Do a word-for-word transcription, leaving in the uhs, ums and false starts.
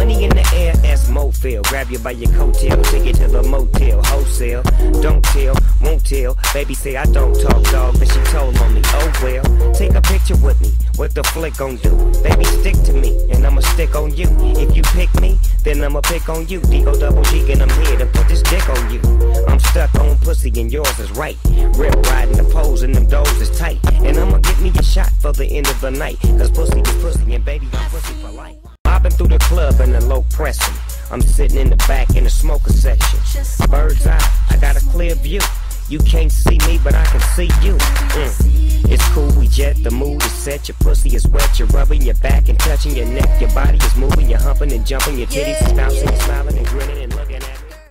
Money in the air, that's motel. Grab you by your coattail, take you to the motel. Wholesale, don't tell, won't tell. Baby say I don't talk, dog, but she told on me. Oh well, take a picture with me. What the flick gon' do? Baby, stick to me, and I'ma stick on you. If you pick me, then I'ma pick on you. D O double G, and I'm here to put this dick on you. I'm stuck on pussy, and yours is right. Rip riding the poles, and them doors is tight. And I'ma get me a shot for the end of the night. Cause pussy is pussy, and baby, I'm pussy for life. Mobbin through the club in the low pressing. I'm sitting in the back in the smoker section. Bird's eye, I got a clear view. You can't see me, but I can see you. Mm. It's cool, we jet, the mood is set. Your pussy is wet, you're rubbing your back and touching your neck. Your body is moving, you're humping and jumping. Your titties is bouncing, smiling and grinning and looking.